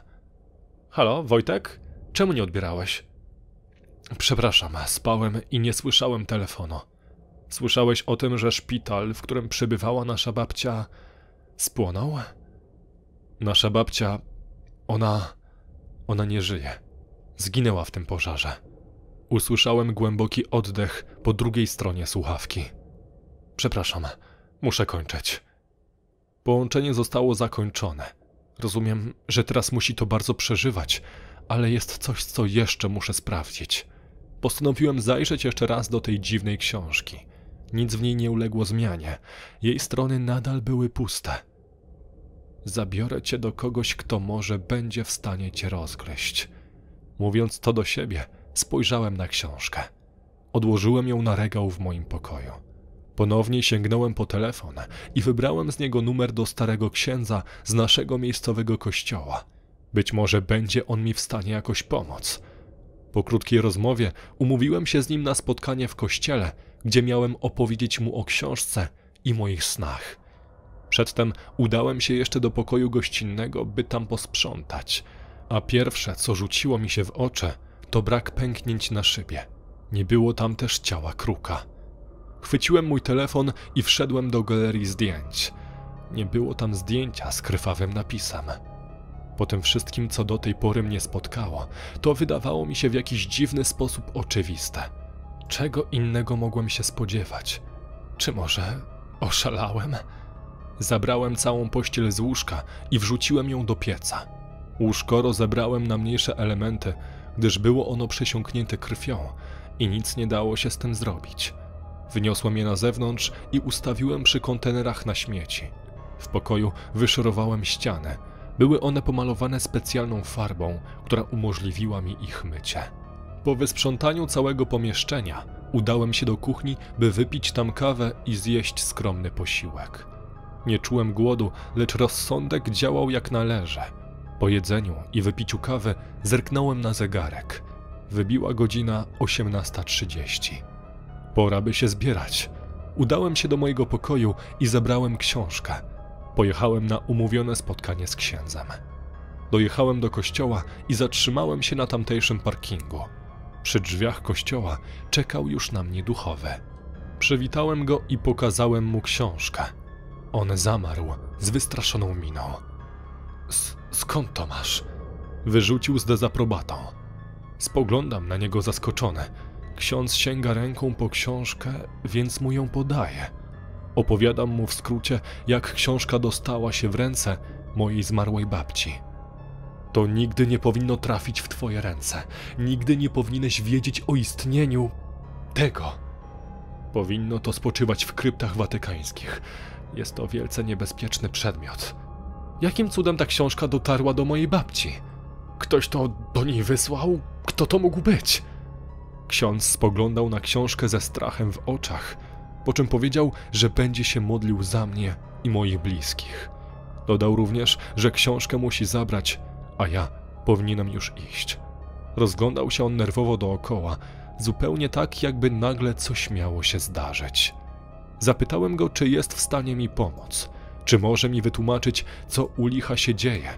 Halo, Wojtek? Czemu nie odbierałeś? Przepraszam, spałem i nie słyszałem telefonu. Słyszałeś o tym, że szpital, w którym przebywała nasza babcia, spłonął? Nasza babcia, ona nie żyje. Zginęła w tym pożarze. Usłyszałem głęboki oddech po drugiej stronie słuchawki. Przepraszam, muszę kończyć. Połączenie zostało zakończone. Rozumiem, że teraz musi to bardzo przeżywać, ale jest coś, co jeszcze muszę sprawdzić. Postanowiłem zajrzeć jeszcze raz do tej dziwnej książki. Nic w niej nie uległo zmianie. Jej strony nadal były puste. Zabiorę cię do kogoś, kto może będzie w stanie cię rozgryźć. Mówiąc to do siebie, spojrzałem na książkę. Odłożyłem ją na regał w moim pokoju. Ponownie sięgnąłem po telefon i wybrałem z niego numer do starego księdza z naszego miejscowego kościoła. Być może będzie on mi w stanie jakoś pomóc. Po krótkiej rozmowie umówiłem się z nim na spotkanie w kościele, gdzie miałem opowiedzieć mu o książce i moich snach. Przedtem udałem się jeszcze do pokoju gościnnego, by tam posprzątać, a pierwsze, co rzuciło mi się w oczy, to brak pęknięć na szybie. Nie było tam też ciała kruka. Chwyciłem mój telefon i wszedłem do galerii zdjęć. Nie było tam zdjęcia z krwawym napisem. Po tym wszystkim, co do tej pory mnie spotkało, to wydawało mi się w jakiś dziwny sposób oczywiste. Czego innego mogłem się spodziewać? Czy może oszalałem? Zabrałem całą pościel z łóżka i wrzuciłem ją do pieca. Łóżko rozebrałem na mniejsze elementy, gdyż było ono przesiąknięte krwią i nic nie dało się z tym zrobić. Wyniosłem je na zewnątrz i ustawiłem przy kontenerach na śmieci. W pokoju wyszorowałem ściany. Były one pomalowane specjalną farbą, która umożliwiła mi ich mycie. Po wysprzątaniu całego pomieszczenia udałem się do kuchni, by wypić tam kawę i zjeść skromny posiłek. Nie czułem głodu, lecz rozsądek działał jak należy. Po jedzeniu i wypiciu kawy zerknąłem na zegarek. Wybiła godzina 18:30. Pora by się zbierać. Udałem się do mojego pokoju i zabrałem książkę. Pojechałem na umówione spotkanie z księdzem. Dojechałem do kościoła i zatrzymałem się na tamtejszym parkingu. Przy drzwiach kościoła czekał już na mnie duchowy. Przywitałem go i pokazałem mu książkę. On zamarł z wystraszoną miną. Skąd to masz? Wyrzucił z dezaprobatą. Spoglądam na niego zaskoczony. Ksiądz sięga ręką po książkę, więc mu ją podaje. Opowiadam mu w skrócie, jak książka dostała się w ręce mojej zmarłej babci. To nigdy nie powinno trafić w twoje ręce. Nigdy nie powinieneś wiedzieć o istnieniu tego. Powinno to spoczywać w kryptach watykańskich. Jest to wielce niebezpieczny przedmiot. Jakim cudem ta książka dotarła do mojej babci? Ktoś to do niej wysłał? Kto to mógł być? Ksiądz spoglądał na książkę ze strachem w oczach, po czym powiedział, że będzie się modlił za mnie i moich bliskich. Dodał również, że książkę musi zabrać, a ja powinienem już iść. Rozglądał się on nerwowo dookoła, zupełnie tak, jakby nagle coś miało się zdarzyć. Zapytałem go, czy jest w stanie mi pomóc, czy może mi wytłumaczyć, co u licha się dzieje.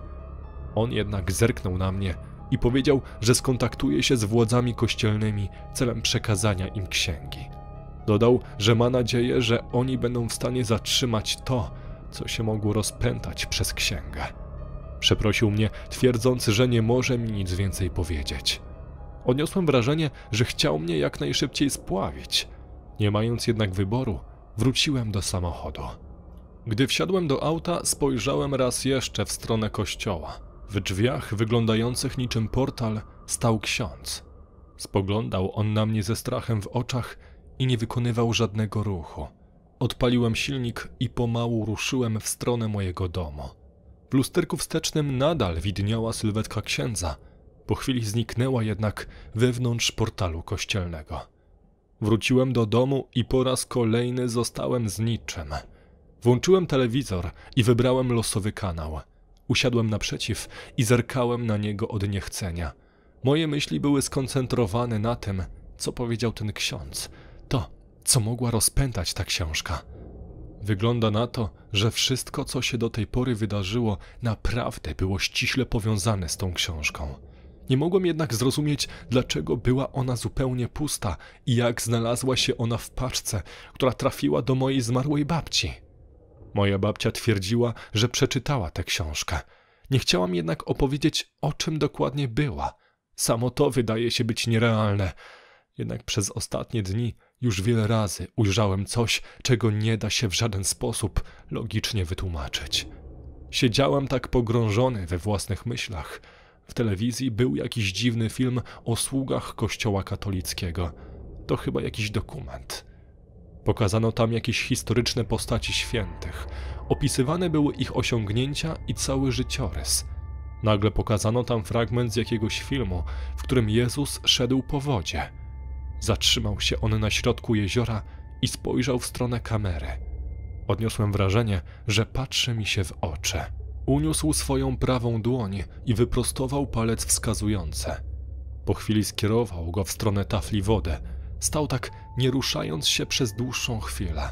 On jednak zerknął na mnie i powiedział, że skontaktuje się z władzami kościelnymi celem przekazania im księgi. Dodał, że ma nadzieję, że oni będą w stanie zatrzymać to, co się mogło rozpętać przez księgę. Przeprosił mnie, twierdząc, że nie może mi nic więcej powiedzieć. Odniosłem wrażenie, że chciał mnie jak najszybciej spławić. Nie mając jednak wyboru, wróciłem do samochodu. Gdy wsiadłem do auta, spojrzałem raz jeszcze w stronę kościoła. W drzwiach, wyglądających niczym portal, stał ksiądz. Spoglądał on na mnie ze strachem w oczach i nie wykonywał żadnego ruchu. Odpaliłem silnik i pomału ruszyłem w stronę mojego domu. W lusterku wstecznym nadal widniała sylwetka księdza. Po chwili zniknęła jednak wewnątrz portalu kościelnego. Wróciłem do domu i po raz kolejny zostałem z niczym. Włączyłem telewizor i wybrałem losowy kanał. Usiadłem naprzeciw i zerkałem na niego od niechcenia. Moje myśli były skoncentrowane na tym, co powiedział ten ksiądz. To, co mogła rozpętać ta książka. Wygląda na to, że wszystko, co się do tej pory wydarzyło, naprawdę było ściśle powiązane z tą książką. Nie mogłem jednak zrozumieć, dlaczego była ona zupełnie pusta i jak znalazła się ona w paczce, która trafiła do mojej zmarłej babci. Moja babcia twierdziła, że przeczytała tę książkę. Nie chciałam jednak opowiedzieć, o czym dokładnie była. Samo to wydaje się być nierealne. Jednak przez ostatnie dni już wiele razy ujrzałem coś, czego nie da się w żaden sposób logicznie wytłumaczyć. Siedziałem tak pogrążony we własnych myślach. W telewizji był jakiś dziwny film o sługach kościoła katolickiego. To chyba jakiś dokument. Pokazano tam jakieś historyczne postaci świętych. Opisywane były ich osiągnięcia i cały życiorys. Nagle pokazano tam fragment z jakiegoś filmu, w którym Jezus szedł po wodzie. Zatrzymał się on na środku jeziora i spojrzał w stronę kamery. Odniosłem wrażenie, że patrzy mi się w oczy. Uniósł swoją prawą dłoń i wyprostował palec wskazujący. Po chwili skierował go w stronę tafli wody. Stał tak, nie ruszając się przez dłuższą chwilę.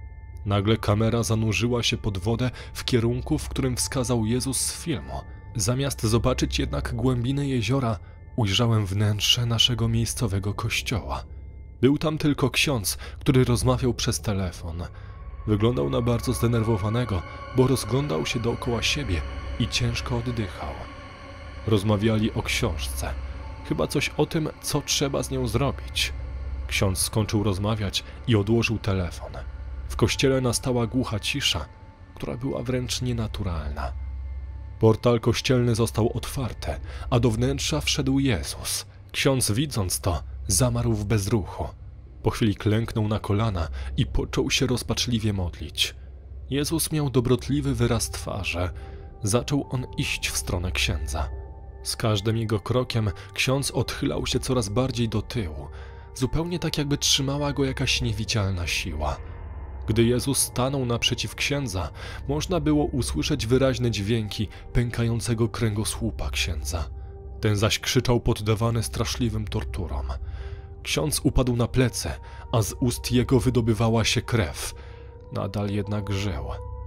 Nagle kamera zanurzyła się pod wodę w kierunku, w którym wskazał Jezus z filmu. Zamiast zobaczyć jednak głębinę jeziora, ujrzałem wnętrze naszego miejscowego kościoła. Był tam tylko ksiądz, który rozmawiał przez telefon. Wyglądał na bardzo zdenerwowanego, bo rozglądał się dookoła siebie i ciężko oddychał. Rozmawiali o książce, chyba coś o tym, co trzeba z nią zrobić. Ksiądz skończył rozmawiać i odłożył telefon. W kościele nastała głucha cisza, która była wręcz nienaturalna. Portal kościelny został otwarty, a do wnętrza wszedł Jezus. Ksiądz, widząc to, zamarł w bezruchu. Po chwili klęknął na kolana i począł się rozpaczliwie modlić. Jezus miał dobrotliwy wyraz twarzy. Zaczął on iść w stronę księdza. Z każdym jego krokiem ksiądz odchylał się coraz bardziej do tyłu, zupełnie tak jakby trzymała go jakaś niewidzialna siła. Gdy Jezus stanął naprzeciw księdza, można było usłyszeć wyraźne dźwięki pękającego kręgosłupa księdza. Ten zaś krzyczał poddawany straszliwym torturom. Ksiądz upadł na plecy, a z ust jego wydobywała się krew. Nadal jednak żył.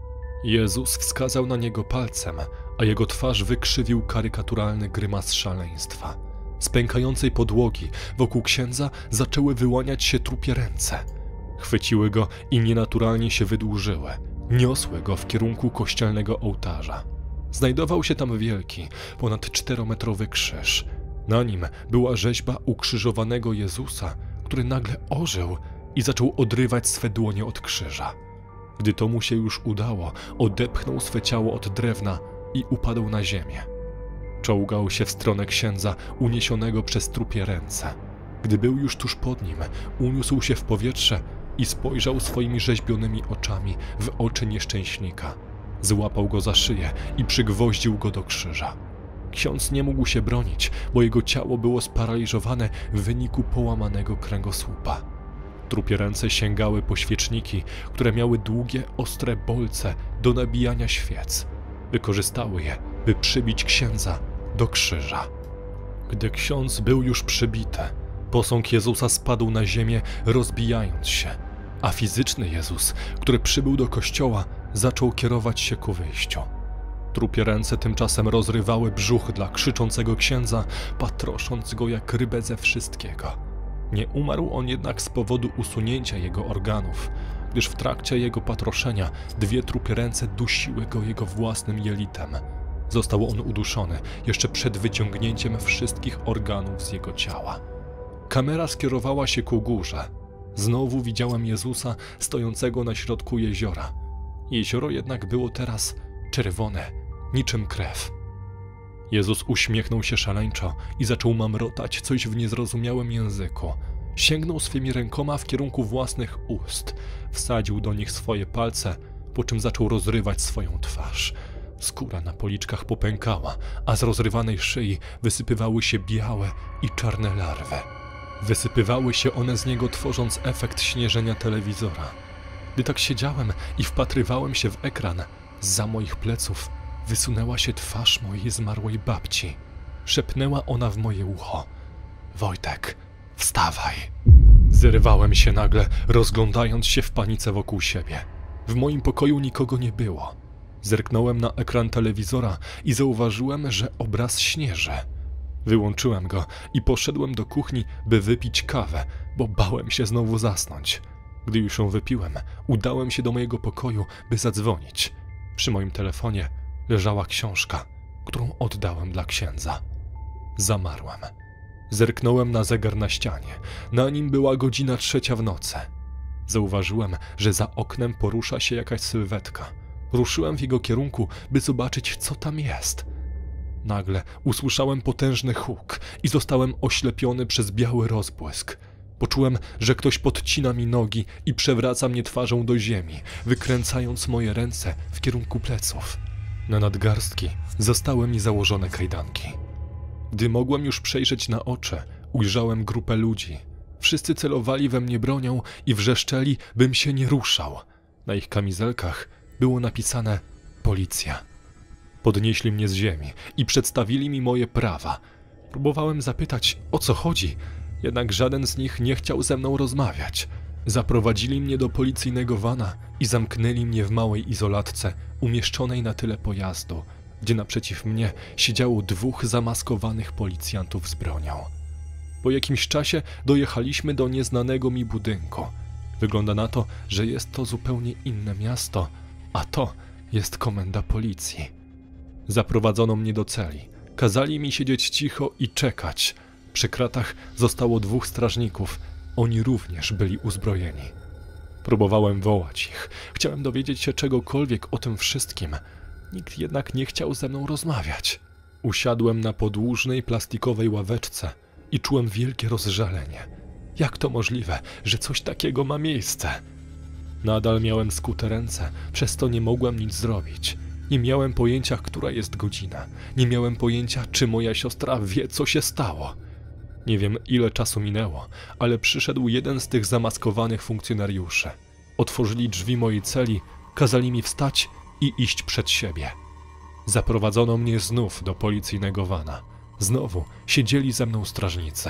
Jezus wskazał na niego palcem, a jego twarz wykrzywił karykaturalny grymas szaleństwa. Z pękającej podłogi wokół księdza zaczęły wyłaniać się trupie ręce. Chwyciły go i nienaturalnie się wydłużyły. Niosły go w kierunku kościelnego ołtarza. Znajdował się tam wielki, ponad 4-metrowy krzyż. Na nim była rzeźba ukrzyżowanego Jezusa, który nagle ożył i zaczął odrywać swe dłonie od krzyża. Gdy to mu się już udało, odepchnął swe ciało od drewna i upadł na ziemię. Czołgał się w stronę księdza, uniesionego przez trupie ręce. Gdy był już tuż pod nim, uniósł się w powietrze i spojrzał swoimi rzeźbionymi oczami w oczy nieszczęśnika. Złapał go za szyję i przygwoździł go do krzyża. Ksiądz nie mógł się bronić, bo jego ciało było sparaliżowane w wyniku połamanego kręgosłupa. Trupie ręce sięgały po świeczniki, które miały długie, ostre bolce do nabijania świec. Wykorzystały je, by przybić księdza do krzyża. Gdy ksiądz był już przybity, posąg Jezusa spadł na ziemię, rozbijając się, a fizyczny Jezus, który przybył do kościoła, zaczął kierować się ku wyjściu. Trupie ręce tymczasem rozrywały brzuch dla krzyczącego księdza, patrosząc go jak rybę ze wszystkiego. Nie umarł on jednak z powodu usunięcia jego organów, gdyż w trakcie jego patroszenia 2 trupie ręce dusiły go jego własnym jelitem. Został on uduszony jeszcze przed wyciągnięciem wszystkich organów z jego ciała. Kamera skierowała się ku górze. Znowu widziałem Jezusa stojącego na środku jeziora. Jezioro jednak było teraz czerwone, niczym krew. Jezus uśmiechnął się szaleńczo i zaczął mamrotać coś w niezrozumiałym języku. Sięgnął swymi rękoma w kierunku własnych ust, wsadził do nich swoje palce, po czym zaczął rozrywać swoją twarz. Skóra na policzkach popękała, a z rozrywanej szyi wysypywały się białe i czarne larwy. Wysypywały się one z niego, tworząc efekt śnieżenia telewizora. Gdy tak siedziałem i wpatrywałem się w ekran, zza moich pleców wysunęła się twarz mojej zmarłej babci. Szepnęła ona w moje ucho: Wojtek, wstawaj. Zerwałem się nagle, rozglądając się w panice wokół siebie. W moim pokoju nikogo nie było. Zerknąłem na ekran telewizora i zauważyłem, że obraz śnieży. Wyłączyłem go i poszedłem do kuchni, by wypić kawę, bo bałem się znowu zasnąć. Gdy już ją wypiłem, udałem się do mojego pokoju, by zadzwonić. Przy moim telefonie leżała książka, którą oddałem dla księdza. Zamarłem. Zerknąłem na zegar na ścianie. Na nim była godzina 3 w nocy. Zauważyłem, że za oknem porusza się jakaś sylwetka. Ruszyłem w jego kierunku, by zobaczyć, co tam jest. Nagle usłyszałem potężny huk i zostałem oślepiony przez biały rozbłysk. Poczułem, że ktoś podcina mi nogi i przewraca mnie twarzą do ziemi, wykręcając moje ręce w kierunku pleców. Na nadgarstki zostały mi założone kajdanki. Gdy mogłem już przejrzeć na oczy, ujrzałem grupę ludzi. Wszyscy celowali we mnie bronią i wrzeszczeli, bym się nie ruszał. Na ich kamizelkach było napisane policja. Podnieśli mnie z ziemi i przedstawili mi moje prawa. Próbowałem zapytać, o co chodzi, jednak żaden z nich nie chciał ze mną rozmawiać. Zaprowadzili mnie do policyjnego vana i zamknęli mnie w małej izolatce umieszczonej na tyle pojazdu, gdzie naprzeciw mnie siedziało 2 zamaskowanych policjantów z bronią. Po jakimś czasie dojechaliśmy do nieznanego mi budynku. Wygląda na to, że jest to zupełnie inne miasto, a to jest komenda policji. Zaprowadzono mnie do celi. Kazali mi siedzieć cicho i czekać. Przy kratach zostało 2 strażników. Oni również byli uzbrojeni. Próbowałem wołać ich. Chciałem dowiedzieć się czegokolwiek o tym wszystkim. Nikt jednak nie chciał ze mną rozmawiać. Usiadłem na podłużnej plastikowej ławeczce i czułem wielkie rozżalenie. Jak to możliwe, że coś takiego ma miejsce? Nadal miałem skute ręce, przez to nie mogłem nic zrobić. Nie miałem pojęcia, która jest godzina. Nie miałem pojęcia, czy moja siostra wie, co się stało. Nie wiem, ile czasu minęło, ale przyszedł jeden z tych zamaskowanych funkcjonariuszy. Otworzyli drzwi mojej celi, kazali mi wstać i iść przed siebie. Zaprowadzono mnie znów do policyjnego vana. Znowu siedzieli ze mną strażnicy.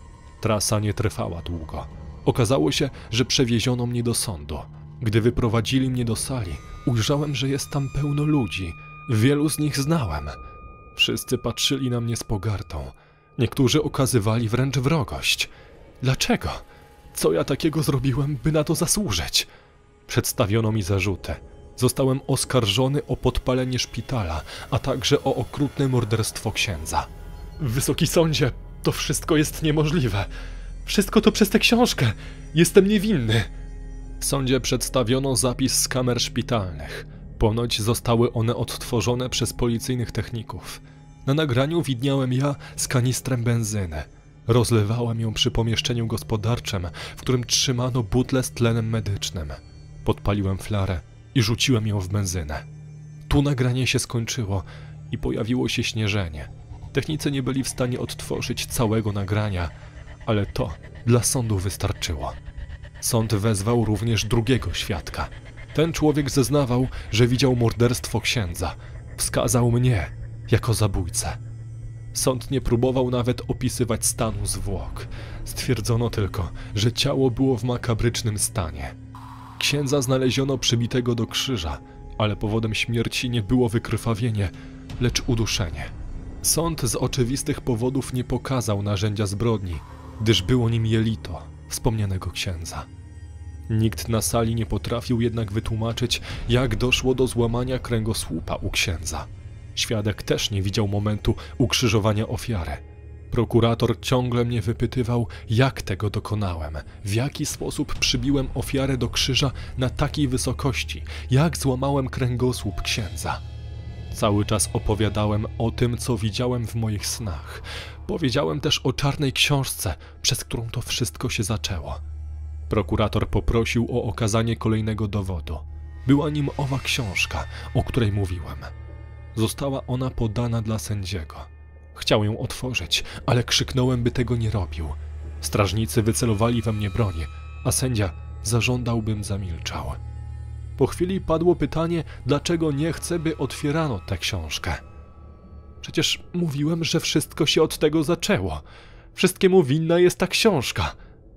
Trasa nie trwała długo. Okazało się, że przewieziono mnie do sądu. Gdy wyprowadzili mnie do sali, ujrzałem, że jest tam pełno ludzi. Wielu z nich znałem. Wszyscy patrzyli na mnie z pogardą. Niektórzy okazywali wręcz wrogość. Dlaczego? Co ja takiego zrobiłem, by na to zasłużyć? Przedstawiono mi zarzuty. Zostałem oskarżony o podpalenie szpitala, a także o okrutne morderstwo księdza. Wysoki sądzie, to wszystko jest niemożliwe. Wszystko to przez tę książkę. Jestem niewinny. W sądzie przedstawiono zapis z kamer szpitalnych. Ponoć zostały one odtworzone przez policyjnych techników. Na nagraniu widniałem ja z kanistrem benzyny. Rozlewałem ją przy pomieszczeniu gospodarczym, w którym trzymano butlę z tlenem medycznym. Podpaliłem flarę i rzuciłem ją w benzynę. Tu nagranie się skończyło i pojawiło się śnieżenie. Technicy nie byli w stanie odtworzyć całego nagrania, ale to dla sądu wystarczyło. Sąd wezwał również drugiego świadka. Ten człowiek zeznawał, że widział morderstwo księdza. Wskazał mnie jako zabójcę. Sąd nie próbował nawet opisywać stanu zwłok. Stwierdzono tylko, że ciało było w makabrycznym stanie. Księdza znaleziono przybitego do krzyża, ale powodem śmierci nie było wykrwawienie, lecz uduszenie. Sąd z oczywistych powodów nie pokazał narzędzia zbrodni, gdyż było nim jelito wspomnianego księdza. Nikt na sali nie potrafił jednak wytłumaczyć, jak doszło do złamania kręgosłupa u księdza. Świadek też nie widział momentu ukrzyżowania ofiary. Prokurator ciągle mnie wypytywał, jak tego dokonałem, w jaki sposób przybiłem ofiarę do krzyża na takiej wysokości, jak złamałem kręgosłup księdza. Cały czas opowiadałem o tym, co widziałem w moich snach. Powiedziałem też o czarnej książce, przez którą to wszystko się zaczęło. Prokurator poprosił o okazanie kolejnego dowodu. Była nim owa książka, o której mówiłem. Została ona podana dla sędziego. Chciał ją otworzyć, ale krzyknąłem, by tego nie robił. Strażnicy wycelowali we mnie broń, a sędzia zażądał, bym zamilczał. Po chwili padło pytanie, dlaczego nie chcę, by otwierano tę książkę. Przecież mówiłem, że wszystko się od tego zaczęło. Wszystkiemu winna jest ta książka.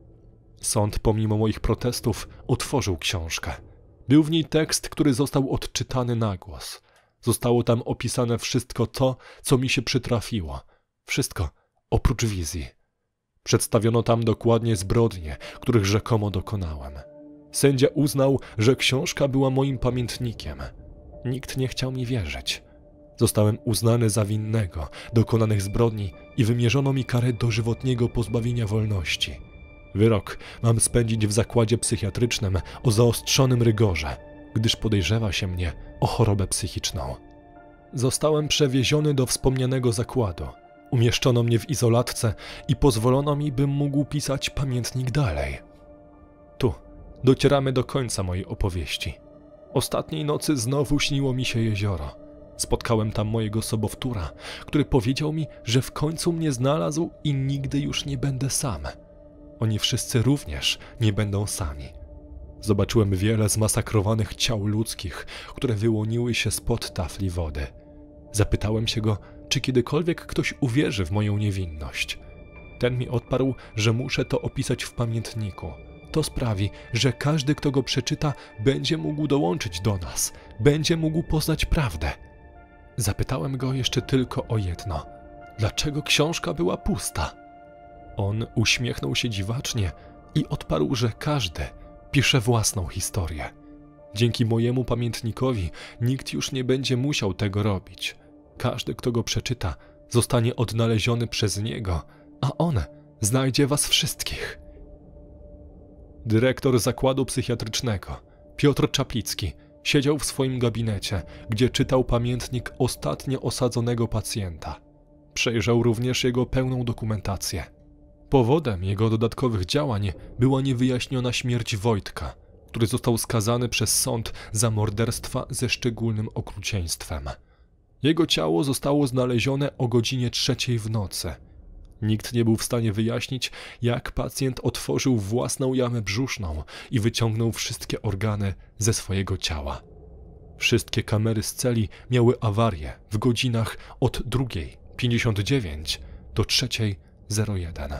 Sąd, pomimo moich protestów, otworzył książkę. Był w niej tekst, który został odczytany na głos. Zostało tam opisane wszystko to, co mi się przytrafiło. Wszystko oprócz wizji. Przedstawiono tam dokładnie zbrodnie, których rzekomo dokonałem. Sędzia uznał, że książka była moim pamiętnikiem. Nikt nie chciał mi wierzyć. Zostałem uznany za winnego dokonanych zbrodni i wymierzono mi karę dożywotniego pozbawienia wolności. Wyrok mam spędzić w zakładzie psychiatrycznym o zaostrzonym rygorze, gdyż podejrzewa się mnie o chorobę psychiczną. Zostałem przewieziony do wspomnianego zakładu. Umieszczono mnie w izolatce i pozwolono mi, bym mógł pisać pamiętnik dalej. Tu docieramy do końca mojej opowieści. Ostatniej nocy znowu śniło mi się jezioro. Spotkałem tam mojego sobowtóra, który powiedział mi, że w końcu mnie znalazł i nigdy już nie będę sam. Oni wszyscy również nie będą sami. Zobaczyłem wiele zmasakrowanych ciał ludzkich, które wyłoniły się spod tafli wody. Zapytałem się go, czy kiedykolwiek ktoś uwierzy w moją niewinność. Ten mi odparł, że muszę to opisać w pamiętniku. To sprawi, że każdy, kto go przeczyta, będzie mógł dołączyć do nas, będzie mógł poznać prawdę. Zapytałem go jeszcze tylko o jedno. Dlaczego książka była pusta? On uśmiechnął się dziwacznie i odparł, że każdy, piszę własną historię. Dzięki mojemu pamiętnikowi nikt już nie będzie musiał tego robić. Każdy, kto go przeczyta, zostanie odnaleziony przez niego, a on znajdzie was wszystkich. Dyrektor zakładu psychiatrycznego, Piotr Czaplicki, siedział w swoim gabinecie, gdzie czytał pamiętnik ostatnio osadzonego pacjenta. Przejrzał również jego pełną dokumentację. Powodem jego dodatkowych działań była niewyjaśniona śmierć Wojtka, który został skazany przez sąd za morderstwa ze szczególnym okrucieństwem. Jego ciało zostało znalezione o godzinie 3 w nocy. Nikt nie był w stanie wyjaśnić, jak pacjent otworzył własną jamę brzuszną i wyciągnął wszystkie organy ze swojego ciała. Wszystkie kamery z celi miały awarię w godzinach od 2:59 do 3:01.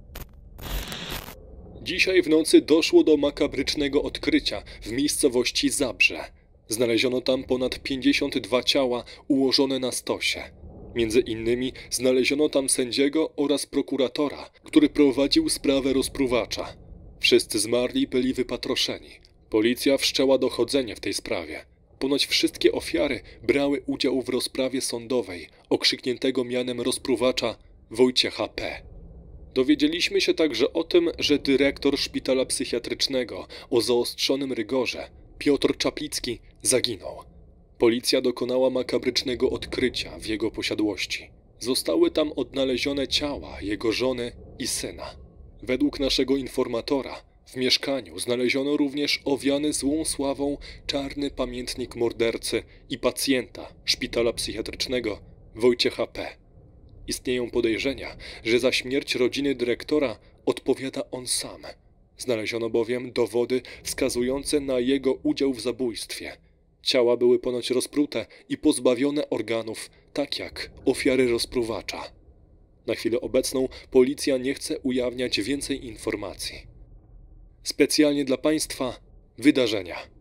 Dzisiaj w nocy doszło do makabrycznego odkrycia w miejscowości Zabrze. Znaleziono tam ponad 52 ciała ułożone na stosie. Między innymi znaleziono tam sędziego oraz prokuratora, który prowadził sprawę rozpruwacza. Wszyscy zmarli byli wypatroszeni. Policja wszczęła dochodzenie w tej sprawie. Ponoć wszystkie ofiary brały udział w rozprawie sądowej okrzykniętego mianem rozpruwacza Wojciecha P. Dowiedzieliśmy się także o tym, że dyrektor szpitala psychiatrycznego o zaostrzonym rygorze, Piotr Czaplicki, zaginął. Policja dokonała makabrycznego odkrycia w jego posiadłości. Zostały tam odnalezione ciała jego żony i syna. Według naszego informatora w mieszkaniu znaleziono również owiany złą sławą czarny pamiętnik mordercy i pacjenta szpitala psychiatrycznego Wojciecha P. Istnieją podejrzenia, że za śmierć rodziny dyrektora odpowiada on sam. Znaleziono bowiem dowody wskazujące na jego udział w zabójstwie. Ciała były ponoć rozprute i pozbawione organów, tak jak ofiary rozpruwacza. Na chwilę obecną policja nie chce ujawniać więcej informacji. Specjalnie dla Państwa wydarzenia.